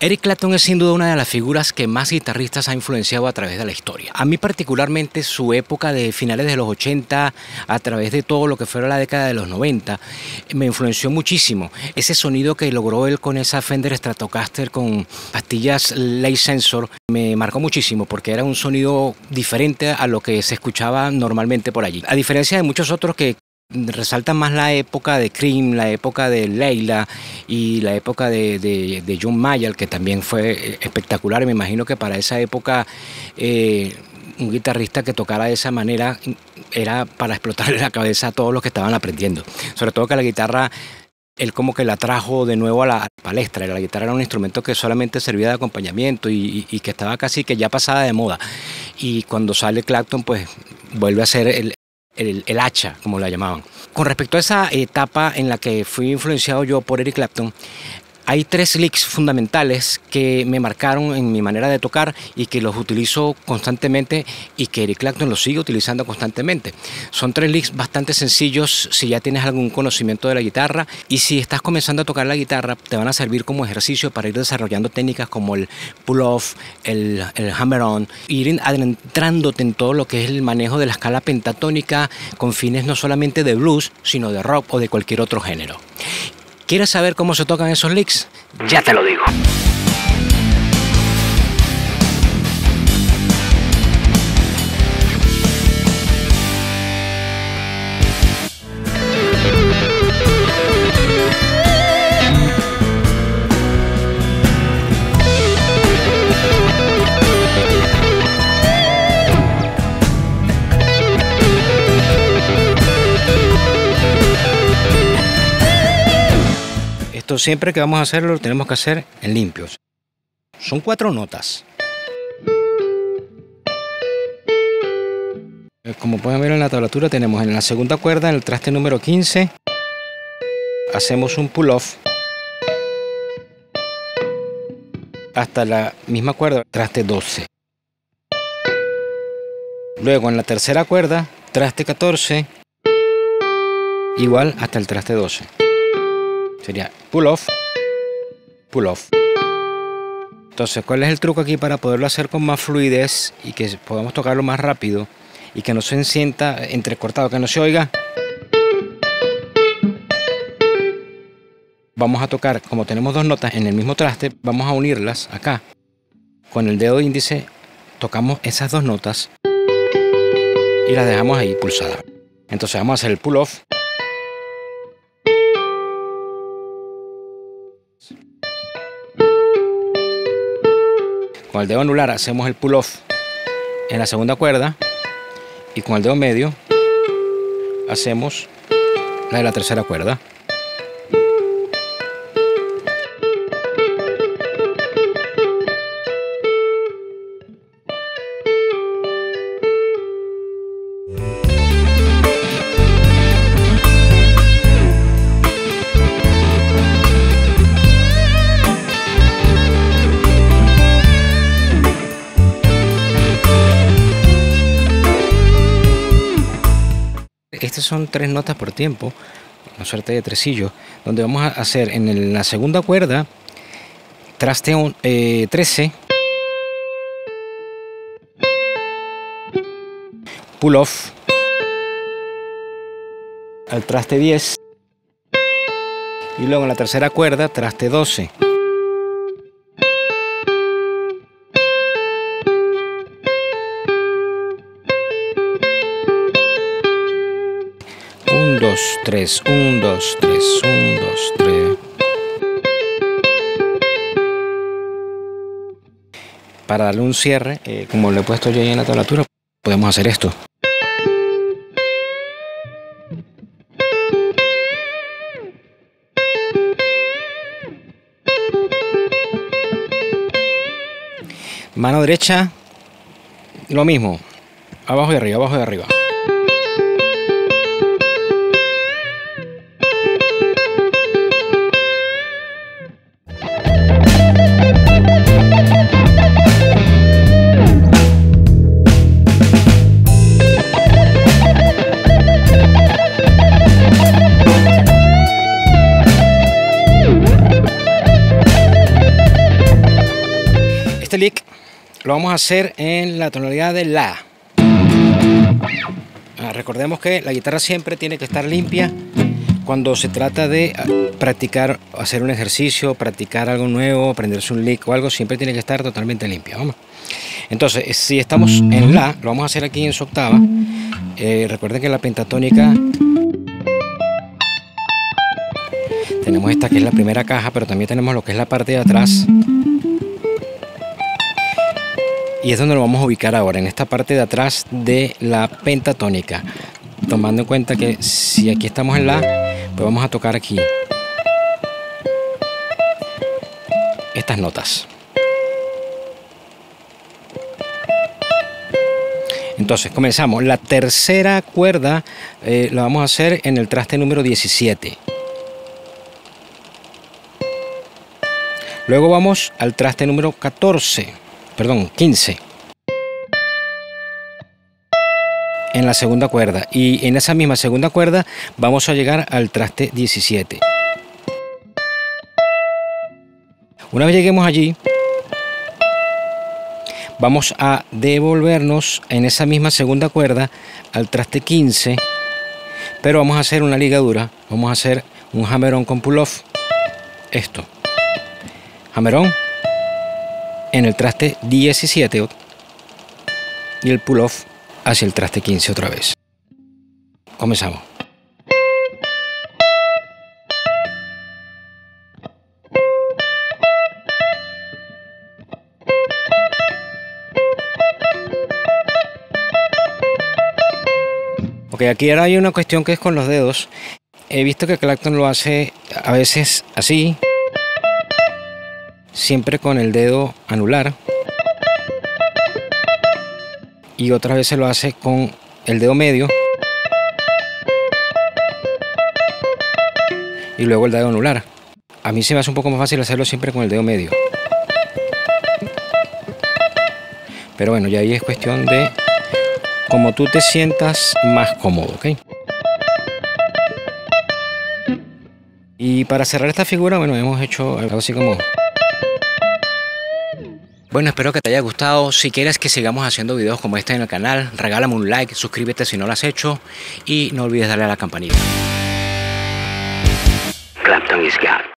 Eric Clapton es sin duda una de las figuras que más guitarristas ha influenciado a través de la historia. A mí particularmente su época de finales de los 80, a través de todo lo que fue la década de los 90, me influenció muchísimo. Ese sonido que logró él con esa Fender Stratocaster con pastillas Late Sensor me marcó muchísimo porque era un sonido diferente a lo que se escuchaba normalmente por allí. A diferencia de muchos otros que resaltan más la época de Cream, la época de Layla y la época de John Mayall, que también fue espectacular. Me imagino que para esa época un guitarrista que tocara de esa manera era para explotarle la cabeza a todos los que estaban aprendiendo. Sobre todo que la guitarra, él como que la trajo de nuevo a la palestra. La guitarra era un instrumento que solamente servía de acompañamiento y que estaba casi que ya pasada de moda. Y cuando sale Clapton, pues vuelve a ser el hacha, como la llamaban. Con respecto a esa etapa en la que fui influenciado yo por Eric Clapton, hay 3 licks fundamentales que me marcaron en mi manera de tocar y que los utilizo constantemente y que Eric Clapton los sigue utilizando constantemente. Son 3 licks bastante sencillos si ya tienes algún conocimiento de la guitarra, y si estás comenzando a tocar la guitarra te van a servir como ejercicio para ir desarrollando técnicas como el pull-off, el hammer-on, ir adentrándote en todo lo que es el manejo de la escala pentatónica con fines no solamente de blues, sino de rock o de cualquier otro género. ¿Quieres saber cómo se tocan esos licks? Ya te lo digo. Siempre que vamos a hacerlo, lo tenemos que hacer en limpios. Son 4 notas. Como pueden ver en la tablatura, tenemos en la segunda cuerda, en el traste número 15, hacemos un pull-off hasta la misma cuerda, traste 12. Luego en la tercera cuerda, traste 14, igual hasta el traste 12. Sería pull-off, pull-off. Entonces, ¿cuál es el truco aquí para poderlo hacer con más fluidez y que podamos tocarlo más rápido y que no se sienta entrecortado, que no se oiga? Vamos a tocar, como tenemos 2 notas en el mismo traste, vamos a unirlas acá. Con el dedo índice tocamos esas 2 notas y las dejamos ahí pulsadas. Entonces vamos a hacer el pull-off. Con el dedo anular hacemos el pull-off en la segunda cuerda y con el dedo medio hacemos la de la tercera cuerda. Estas son 3 notas por tiempo, una suerte de tresillo, donde vamos a hacer en la segunda cuerda traste 13, pull off al traste 10 y luego en la tercera cuerda traste 12. 1, 2, 3, 1, 2, 3, 1, 2, 3. Para darle un cierre, como lo he puesto yo ahí en la tablatura, podemos hacer esto. Mano derecha, lo mismo, abajo y arriba, abajo y arriba. Este lick lo vamos a hacer en la tonalidad de La. Recordemos que la guitarra siempre tiene que estar limpia cuando se trata de practicar, hacer un ejercicio, practicar algo nuevo, aprenderse un lick o algo, siempre tiene que estar totalmente limpia. Vamos. Entonces, si estamos en La, lo vamos a hacer aquí en su octava. Recuerden que la pentatónica tenemos esta que es la primera caja, pero también tenemos lo que es la parte de atrás. Y es donde lo vamos a ubicar ahora, en esta parte de atrás de la pentatónica. Tomando en cuenta que si aquí estamos en La, pues vamos a tocar aquí estas notas. Entonces comenzamos. La tercera cuerda la vamos a hacer en el traste número 17. Luego vamos al traste número 15. En la segunda cuerda, y en esa misma segunda cuerda vamos a llegar al traste 17. Una vez lleguemos allí, vamos a devolvernos en esa misma segunda cuerda al traste 15, pero vamos a hacer una ligadura, vamos a hacer un hammer-on con pull-off. Esto, hammer-on en el traste 17 y el pull-off hacia el traste 15 otra vez. Comenzamos. Ok, aquí ahora hay una cuestión que es con los dedos. He visto que Clapton lo hace a veces así, siempre con el dedo anular, y otras veces lo hace con el dedo medio y luego el dedo anular. A mí se me hace un poco más fácil hacerlo siempre con el dedo medio, pero bueno, ya ahí es cuestión de cómo tú te sientas más cómodo, ¿ok? Y para cerrar esta figura, bueno, hemos hecho algo así como... Bueno, espero que te haya gustado. Si quieres que sigamos haciendo videos como este en el canal, regálame un like, suscríbete si no lo has hecho y no olvides darle a la campanita. Clapton is God.